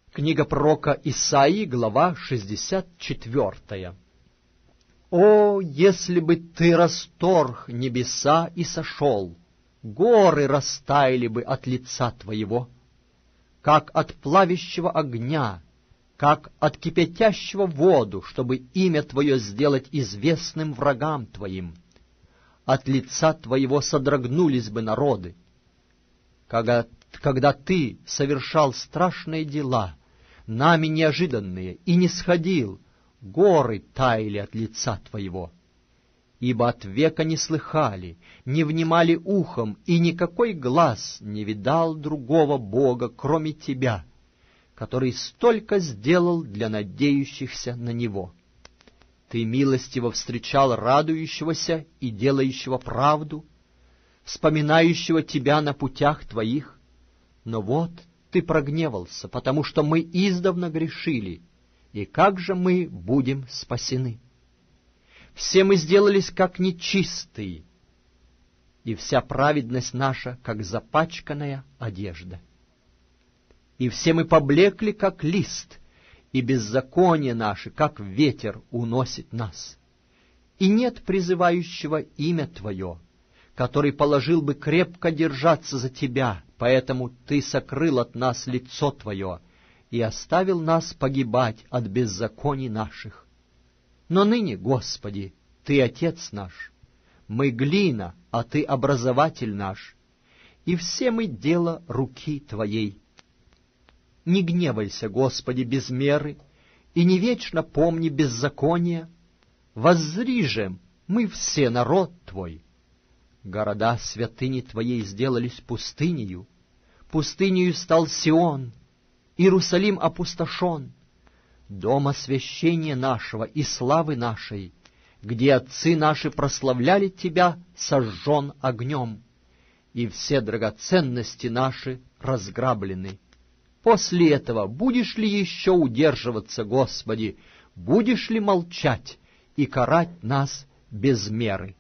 Книга пророка Исаии, глава 64. «О, если бы ты расторг небеса и сошел, горы растаяли бы от лица твоего, как от плавящего огня, как от кипятящего воду, чтобы имя твое сделать известным врагам твоим. От лица твоего содрогнулись бы народы. Когда ты совершал страшные дела, нами неожиданные, и не сходил, горы таяли от лица твоего. Ибо от века не слыхали, не внимали ухом, и никакой глаз не видал другого Бога, кроме тебя, который столько сделал для надеющихся на Него. Ты милостиво встречал радующегося и делающего правду, вспоминающего тебя на путях твоих. Но вот ты прогневался, потому что мы издавна грешили, и как же мы будем спасены? Все мы сделались как нечистые, и вся праведность наша, как запачканная одежда. И все мы поблекли, как лист, и беззаконие наше, как ветер, уносит нас. И нет призывающего имя Твое, который положил бы крепко держаться за Тебя, поэтому Ты сокрыл от нас лицо Твое и оставил нас погибать от беззаконий наших. Но ныне, Господи, Ты Отец наш, мы глина, а Ты образователь наш, и все мы дело руки Твоей. Не гневайся, Господи, без меры, и не вечно помни беззакония. Воззри же, мы все народ Твой. Города святыни Твоей сделались пустынею, пустынею стал Сион, Иерусалим опустошен, дом освящения нашего и славы нашей, где отцы наши прославляли Тебя, сожжен огнем, и все драгоценности наши разграблены. После этого будешь ли еще удерживаться, Господи, будешь ли молчать и карать нас без меры?